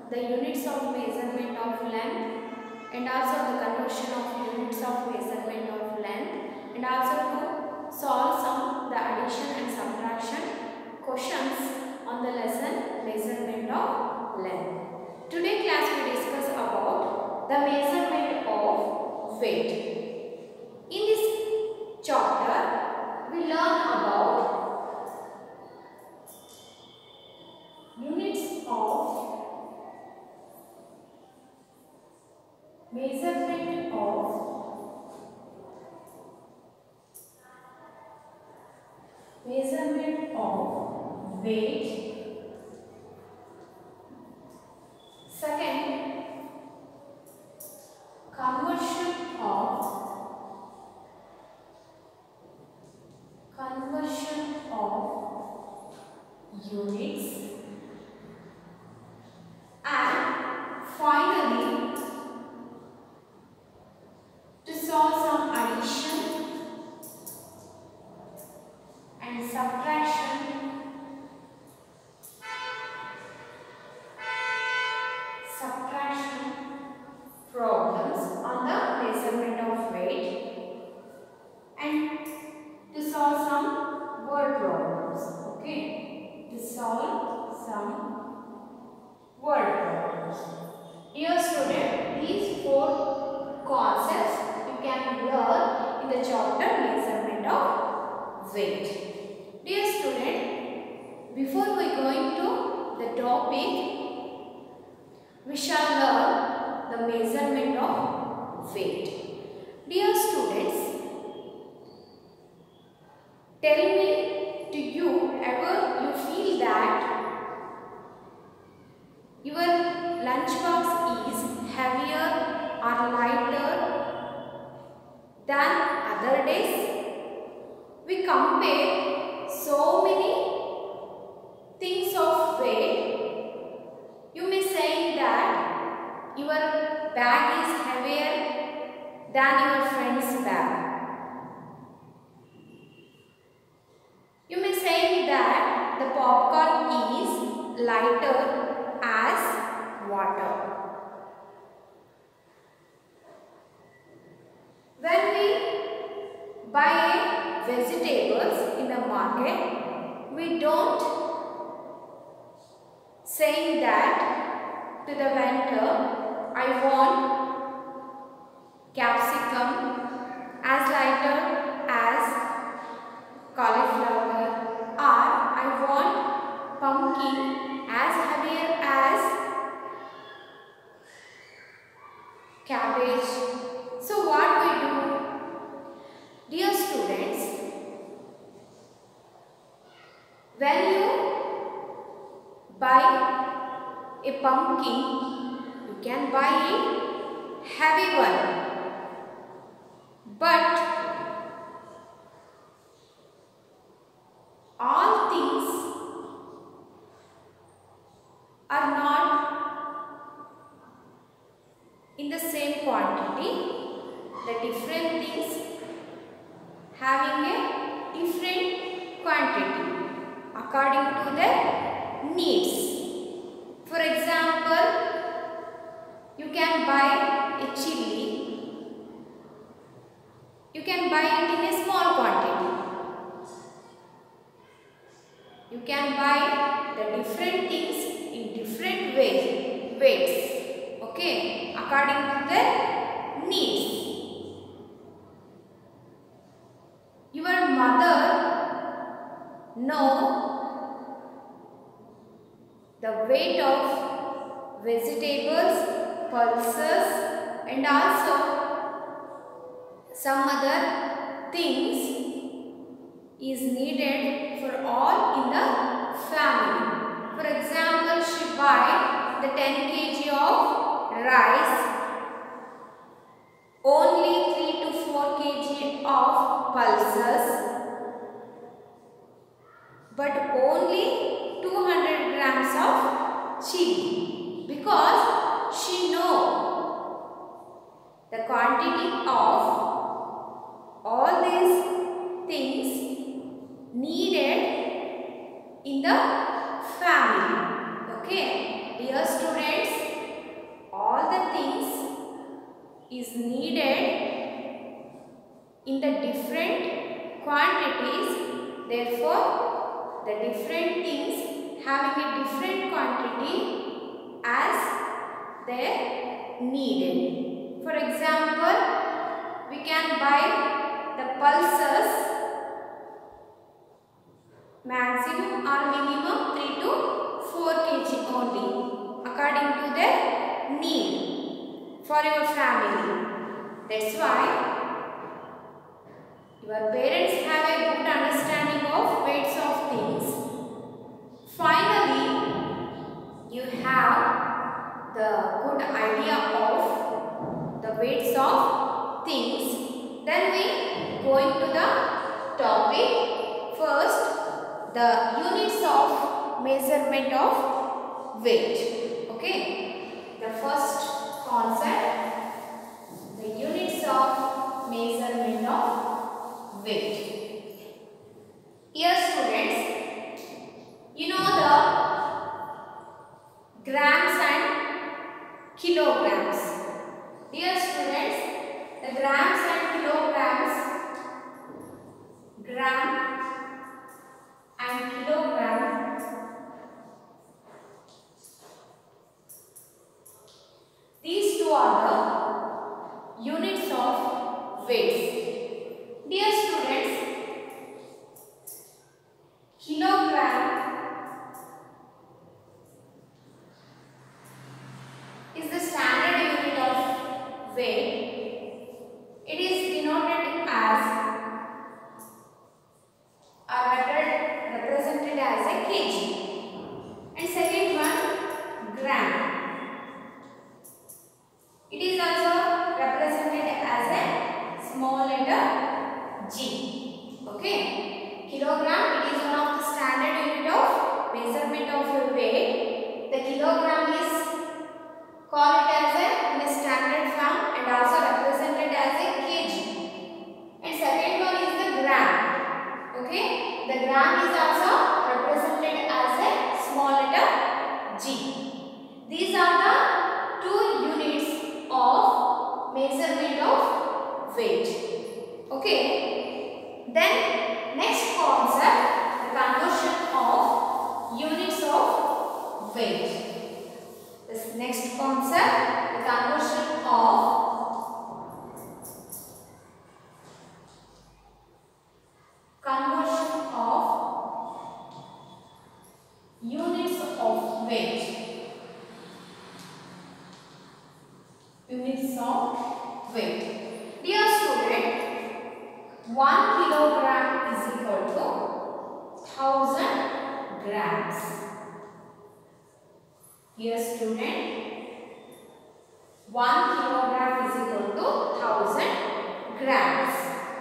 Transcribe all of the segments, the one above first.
the units of measurement of length, and also the conversion of units of measurement of length, and also to solve some the addition and subtraction questions on the lesson measurement of length. Today class we discuss about the measurement of weight. In this chapter we learn about units of measurement of weight. Second, conversion of units, and finally to solve some addition and subtraction problems on the measurement of weight, and to solve some word problems. Okay, to solve some word problems. Dear student, these four concepts you can learn in the chapter measurement of weight. Dear student, before we going to the topic, we shall learn the measurement of weight. Dear students, tell me, do you ever feel that your lunchbox is heavier or lighter than other days? We compare so many things of weight. You may say that your bag is heavier than your friend's bag. You may say that the popcorn is lighter as water. When we buy vegetables in the market, we don't say that to the vendor, I want capsicum as lighter as cauliflower, or I want pumpkin as heavier as cabbage. So what we do? Dear students, when you buy a pumpkin, you can buy a heavy one, but all things are not in the same quantity. The different things having a different quantity according to their needs. For example, you can buy a chili. You can buy it in a small quantity. You can buy the different things in different weights. Okay, according to their needs. Your mother knows the weight of vegetables, pulses, and also some other things is needed for all in the family. For example, she buy the 10 kg of rice, only 3 to 4 kg of pulses, but only 200 grams of chili, because she know the quantity of all these things needed in the family. Okay, dear students, in the different quantities. Therefore, the different things having a different quantity as they needed. For example, we can buy the pulses maximum or minimum 3 to 4 kg only according to their need for your family. That's why your parents have a good understanding of weights of things. Finally, you have the good idea of the weights of things. Then we go into the topic. First, the units of measurement of weight. Okay, the first concept, the units of measurement of weight. Here students, you know the grams and kilograms. Dear students, the grams and kilograms, gram and kilogram, these two are the units of weights. Dear students, kilogram is the standard unit of weight. It is denoted as or represented as a kg. And second one, gram. It is also represented as a small letter g. Okay. Kilogram, it is one of the standard unit of measurement of your weight. The kilogram is called as in a standard form and also represented as a kg. And second one is the gram. Okay, the gram is also represented as a small letter g. These are the two units of measurement of weight. Okay, then next concept, the conversion of units of weight. This next concept, the conversion of units of weight. Units of weight. Dear student, 1 kilogram is equal to 1000 grams. Dear student, 1 kilogram is equal to 1000 grams.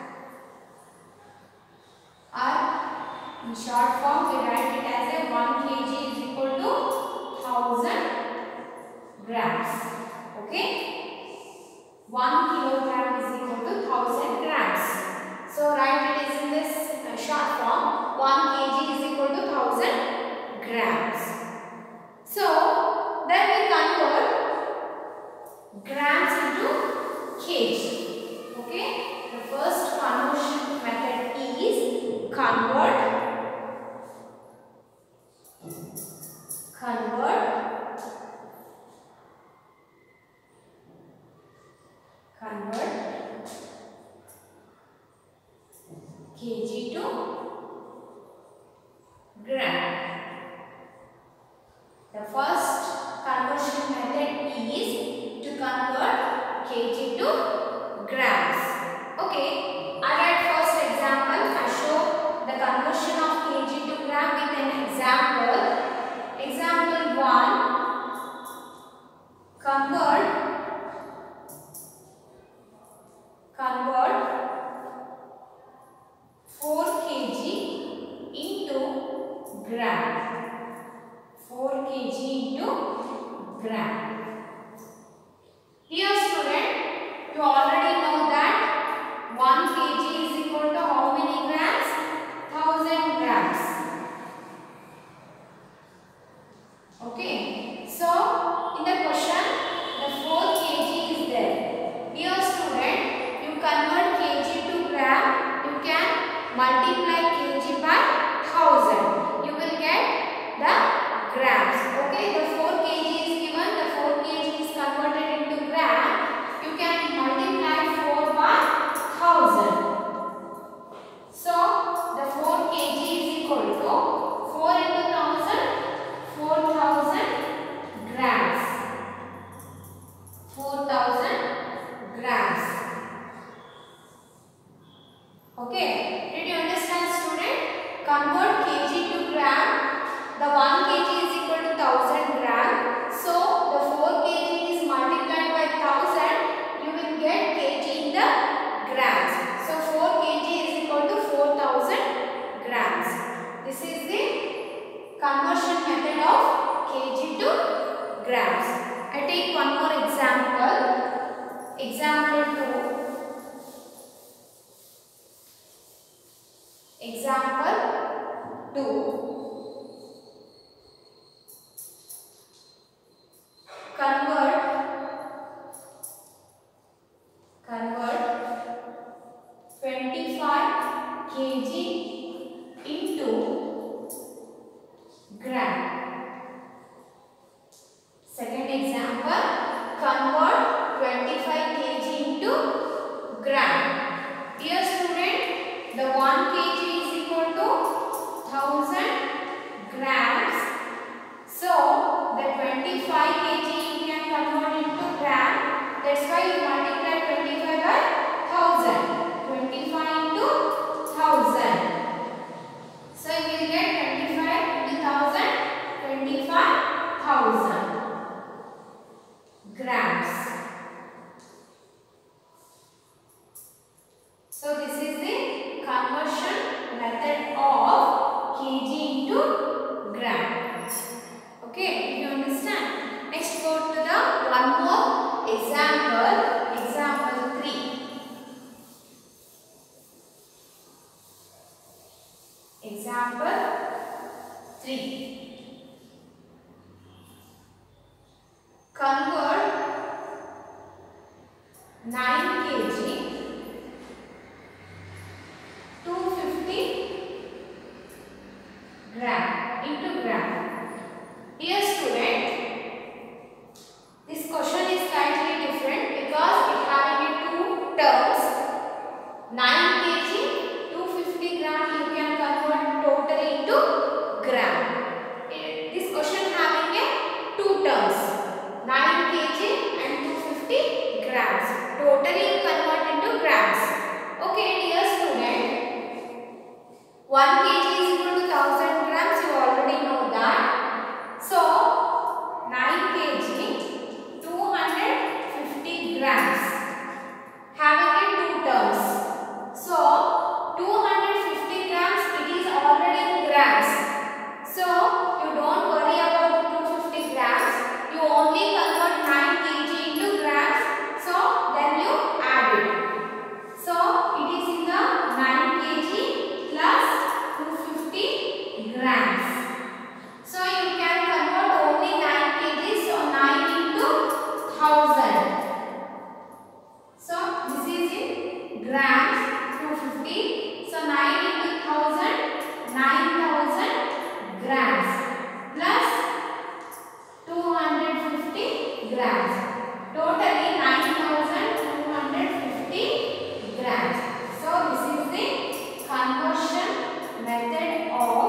Or in short form, we write it as a 1 kg is equal to 1000 grams. Okay? 1 kilogram is equal to 1000 grams. So write it is in this short form. 1 kg is equal to 1000 grams. So then we convert grams into kg. Okay? The first conversion method is convert kg to gram. The first conversion method is to convert kg to grams. Okay, I write first example. I show the conversion of kg to gram with an example. Example 1, convert 4 kg into gram. multiply kg by 1000. You will get the grams. Okay, the 4 kg is given, the 4 kg is converted into gram. You can multiply 4 by 1000. So the 4 kg is equal to 4 into 1000, 4000 grams. 4000 grams. Okay, did you understand, student? Convert kg to gram. The 1 kg is equal to 1000 gram. So the 4 kg is multiplied by 1000. You will get kg in the grams. So 4 kg is equal to 4000 grams. This is the conversion method of kg to grams. I take one more example. Example 2. Example 2. Convert 25 kg into gram. Second example, convert 25 kg into gram. Dear student, the 1 kg is equal to 1000 grams. So the 25 kg you can convert into gram. That's why you multiply 25 by 1000. 25 into 1000. So you will get 25 into 1000, 25,000 grams. So this is the conversion method of kg into gram. Okay, you understand? Next go to the one more example. Example 3. Example 3. Convert 9 kg 250 gram into gram. Dear student, this question is slightly different because it having two terms. 9 kg 250 gram you can convert totally into gram. This question having two terms, 9 kg and 250 grams. Totally you convert into grams. Okay, dear student, 1 kg is equal to 1000 grams. You already know that. So 9 kg 250 grams having two terms. So 250 grams it is already in grams. So you don't worry about the 250 grams. You only convert 9 kg into grams. So then you add it. So it is in the 9 kg plus 250 grams. So you can convert only 9 kg. So 9 into 1000. So this is in grams 250. So 9 into 1000, 9000 grams plus 250 grams. Totally 9250 grams. So this is the conversion method of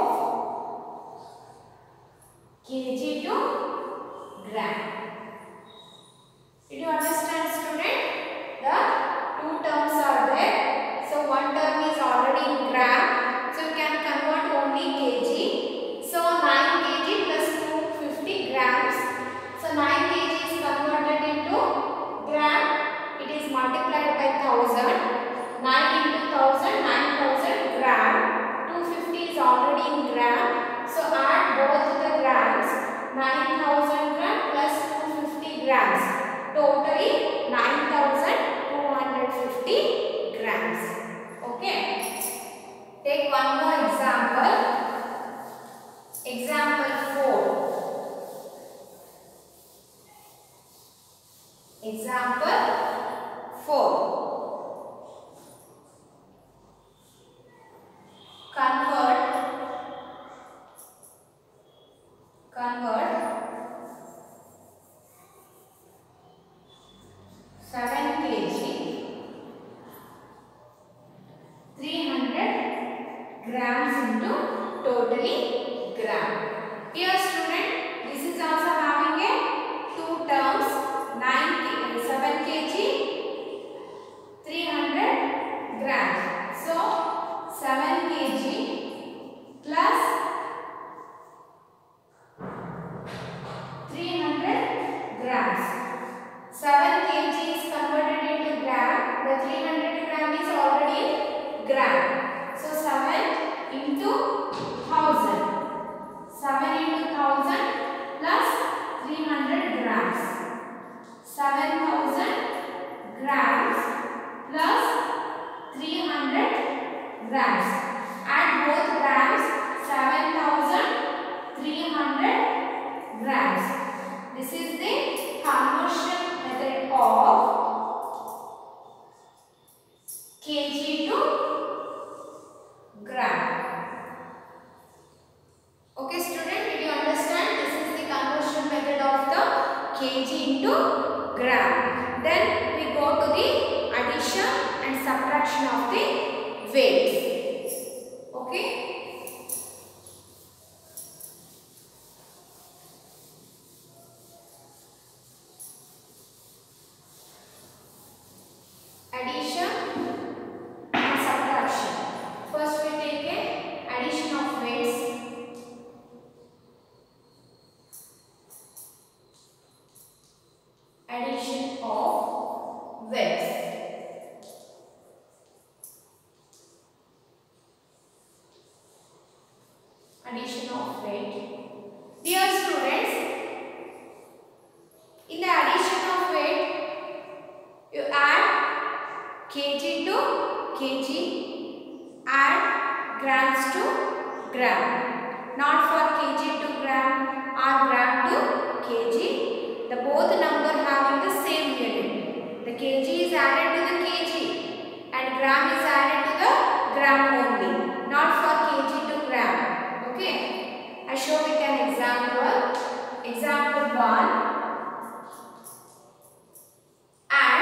kg to gram. Did you understand, student? The two terms are there. So one term is already in gram. So you can convert only kg. So 9 kg plus 250 grams. So 9 kg is converted into gram. It is multiplied by 1000. 9 into 1000, 9000 gram. 250 is already in gram. So add both the grams. 9000 gram plus 250 grams. Totally 9250 grams. Okay. grams into totally gram. Here student, this is also having a two terms, 7 kg, 300 grams. So 7 kg plus 300 grams. 7 kg is converted into gram. The 300 gram is already gram. So 7 into 1000. 7 into 1000 plus 300 grams. 7000 grams plus 300 grams. Add both grams. 7300 grams. This is the conversion method of kg to gram. Okay student, did you understand? This is the conversion method of the kg into gram. Then we go to the addition and subtraction of the weights. Okay. Addition and subtraction. First we take a addition of weights. Addition of weights. Addition of weight. Dear students, in the addition of weight, you add kg to kg, add grams to gram. Not for kg to gram or gram to kg. The both number having the same unit. The kg is added to the kg and gram is added to the gram only. Not for kg to gram. Okay. I show with an example. Example 1. Add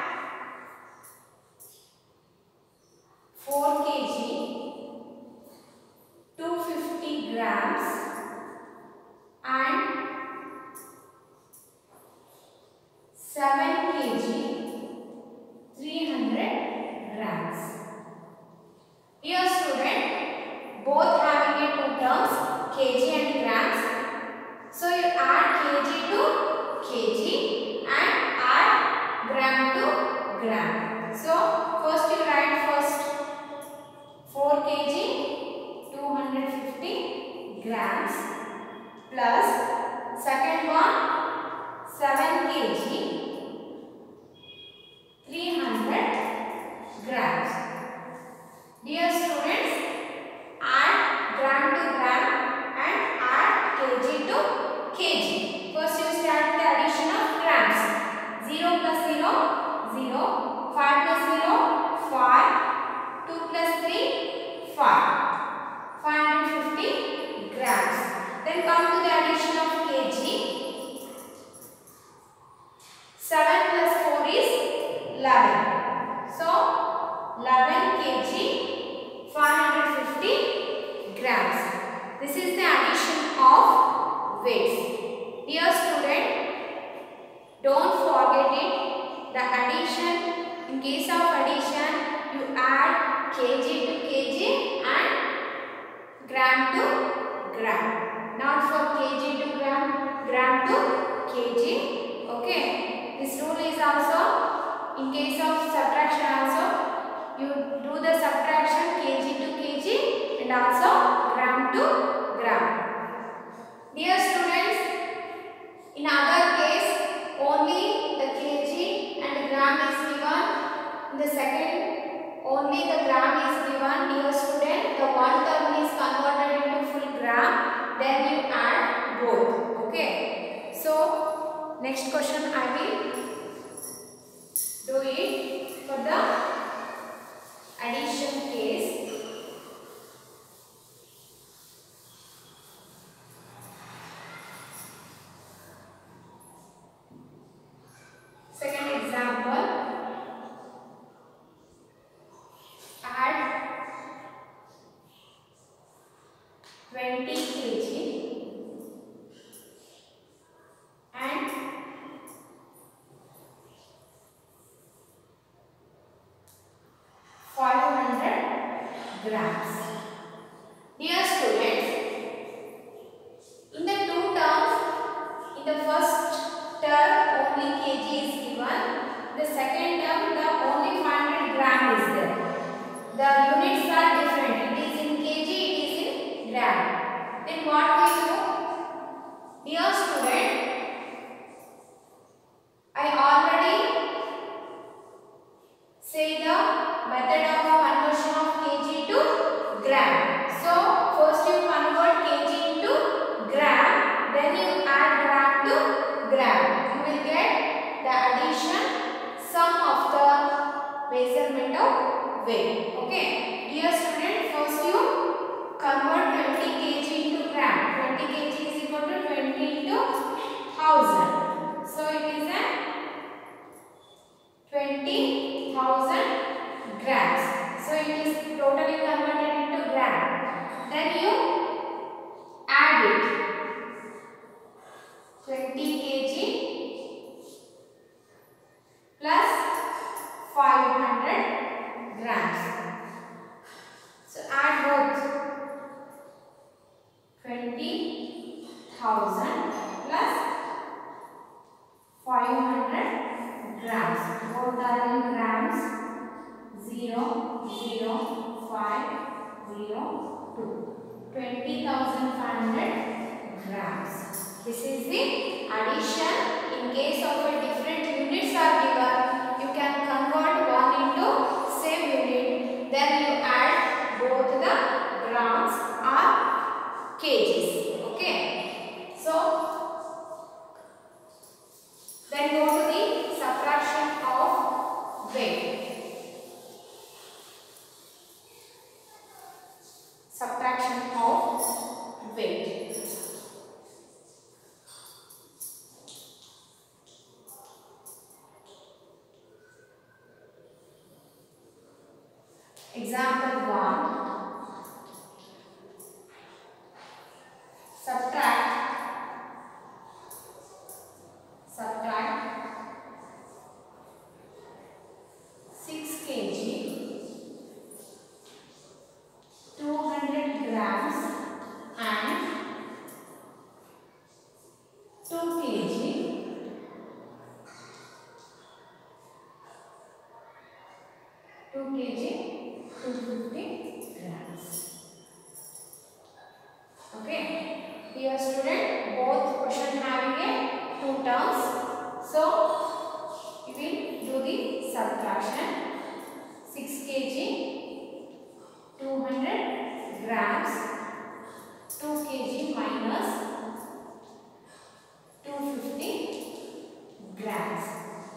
4 kg, 250 grams and 7 kg, 300 grams. Here student, both having a two terms, kg and grams. So you add kg to kg and add gram to gram. So first you write first 4 kg 250 grams plus second one 7 kg 300 grams. Dear students, add gram to gram and add kg to kg. First you start the addition of grams. 0 plus 0, 0. 5 plus 0, 5. 2 plus 3, 5. 550 grams. Then come to the addition of kg. 7 plus 4 is 11. So 11 kg 550 grams. This is the addition of weights. Dear student, don't forget it. The addition, in case of addition, you add kg to kg and gram to gram. Not for kg to gram, gram to kg. Okay. This rule is also, in case of subtraction also, you do the subtraction kg to kg and also gram to gram. Dear students, in other case, only the kg and gram is given. In the second, only the gram is given. Dear student, the one term is converted into full gram. Then you add both. Okay. So next question I will do it for the addition case. Second example, add grams. Dear students, in the two terms, in the first term only kg is given. The second term the only 500 gram is there. The units are different. It is in kg, it is in gram. Then what we do? Dear student, I already say the method of conversion of kg to gram. So first you convert kg into gram, then you add gram to gram. You will get the addition sum of the measurement of weight. Okay. Dear student, first you convert 20 kg into gram. 20 kg is equal to 20 into 1000. So it is a 20,000 grams. So it is totally converted into gram. Then you add it. 20 kg plus 500 grams. So add both. 20,000 plus 500 grams. Both are in grams. 0, 0, 5, 0, 2. 20,500 grams. This is the addition. In case of a different units are given, you can convert one into same unit. Then you add both the grams or kgs. Okay. So then go to the subtraction of weight. Subtraction of weight. Example 1. Subtract 6 kg, 200 grams and 2 kg, 250 grams. Okay. Dear student, both question having a two terms. So you will do the subtraction. 6 kg, 200 grams, 2 kg minus 250 grams.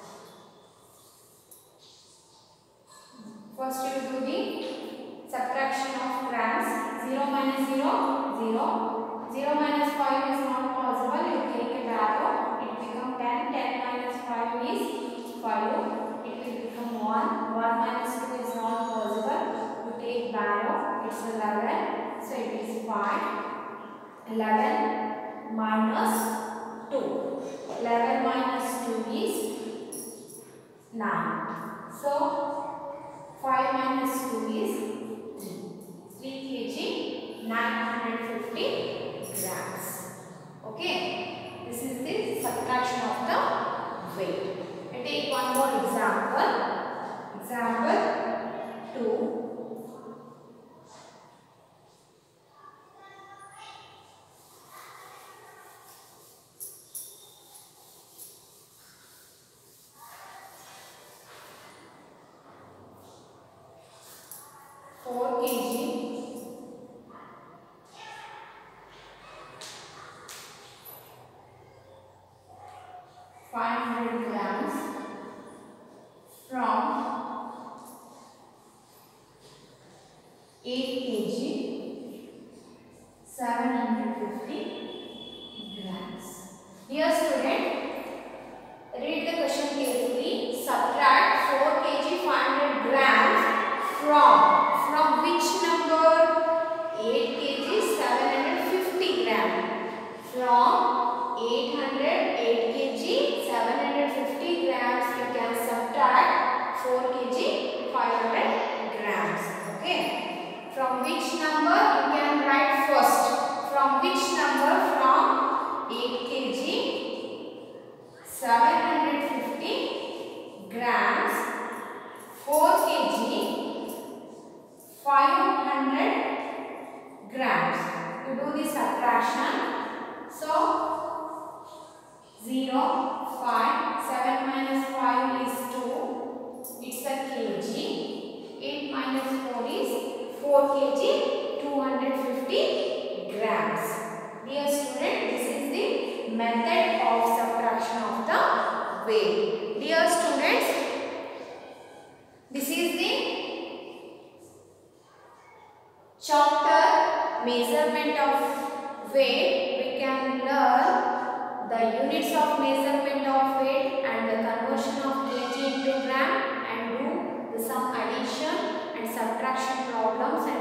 First you do the subtraction of grams. 0 minus 0, 0. 0 minus 5 is not possible. You take a value. It becomes 10. 10 minus 5 is 5. It will become 1. 1 minus 2 is not possible. You take value. It's 11. So it is 5. 11 minus 2. 11 minus 2 is 9. So 5 minus 2 is 3 kg, 950 grams. Okay. This is the subtraction of the weight. I take one more example. Example 2. 4 kg, 500 grams from 8 kg, 750 grams. Dear student, read the question carefully. Subtract 4 kg 500 grams from which number? 8 kg 750 grams. From 8 kg 750 grams you can subtract 4 kg 500 grams. Okay. From which number you can write first? From which number? From 8 kg, 750 grams, 4 kg, 500 grams. You do the subtraction. So 0, 5, 7 minus 5 is 2. It's a kg. 8 minus 4 is 4 kg, 250 grams. Dear student, this is the method of subtraction of the weight. Dear students, this is the chapter measurement of weight. We can learn the units of measurement of weight and the conversion of kg into gram, and do some addition and subtraction problems and